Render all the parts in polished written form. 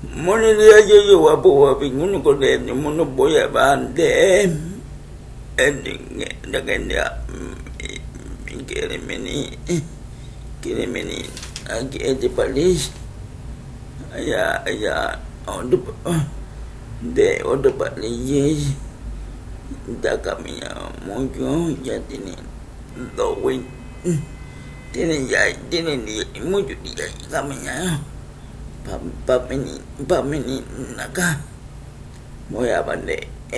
Moni dia yo wapo pingun ko de mono boya bande ending dia kiri meni agi ete palis aya odo palis da kami mojo jadi ni dowin tiene mucho dia kami pameni naka moya bande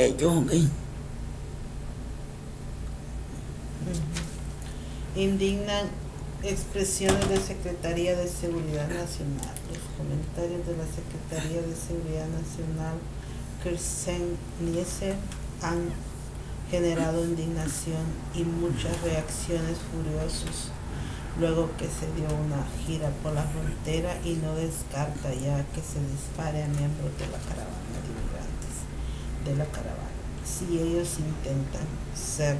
Indignan expresiones de Secretaría de Seguridad Nacional. Los comentarios de la Secretaría de Seguridad Nacional, Kirsten Nielsen, han generado indignación y muchas reacciones furiosas luego que se dio una gira por la frontera y no descarta ya que se dispare a miembros de la caravana de inmigrantes de la caravana. Si ellos intentan ser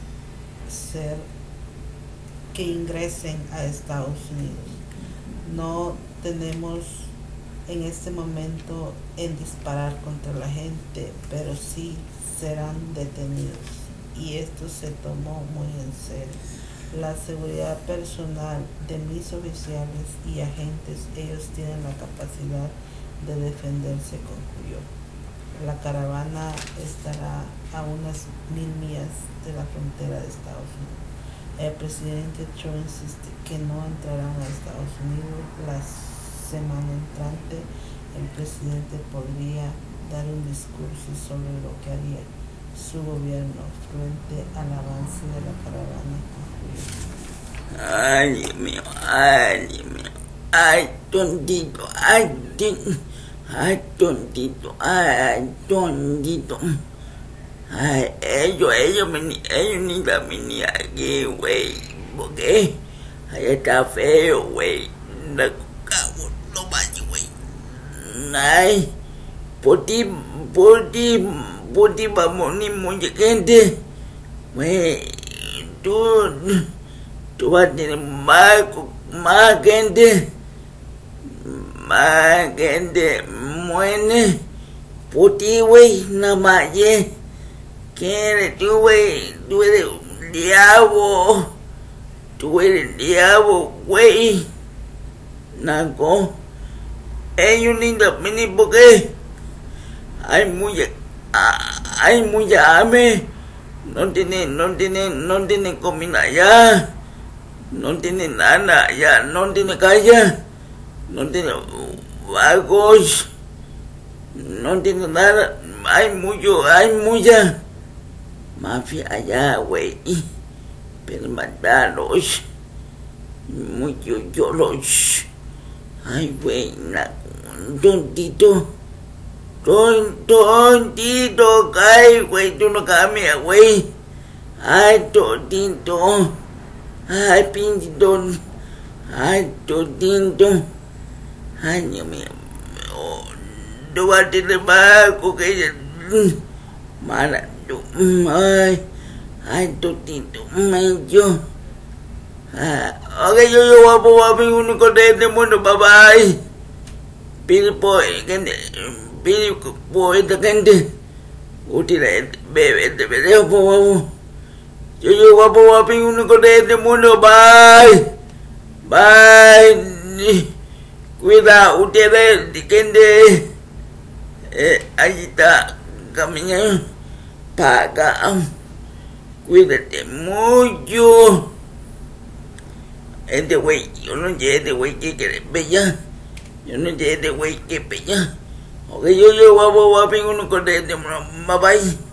que ingresen a Estados Unidos, no tenemos en este momento en disparar contra la gente, pero sí serán detenidos, y esto se tomó muy en serio. La seguridad personal de mis oficiales y agentes, ellos tienen la capacidad de defenderse, concluyó. La caravana estará a unas 1000 millas de la frontera de Estados Unidos. El presidente Trump insiste que no entrarán a Estados Unidos. La semana entrante, el presidente podría dar un discurso sobre lo que haría su gobierno frente al avance de la caravana. Ay, Dios mío, ay, tontito, ay, ellos ni la mini aquí, güey, porque ahí está feo, güey, no cago, no vaya, güey, ay, por ti vamos ni mucha gente, güey, tú vas a tener más gente, muere, por ti, güey, nada más, ¿Quién eres tú, güey? Tú eres un diablo. Güey. Naco. Ellos ni la mini porque hay mucha hambre. No tiene comida ya. No tiene nada ya. No tiene calle. No tiene vagos. No tiene nada. Hay mucha mafia allá, güey, pero mataros, muchos yolos, ay, güey, tontito, cae, güey, tú no cambias, güey, ay, tontito, ay, pintito, ay, tontito, ay, Dios mío, no va a tener más, porque mala. Ay, totito, yo. Okay, yo wapo uno de este mundo, bye bye. Pili po, esta gente. Utila, bebe, po. Yo wapo uno de este mundo, bye. Cuida ustedes, gente. Ahí está, caminando. Paga, cuídate mucho. Este güey, yo no sé este güey que quiere bella. Yo no sé este güey que bella. Ok, yo guapo, uno con este, bye bye.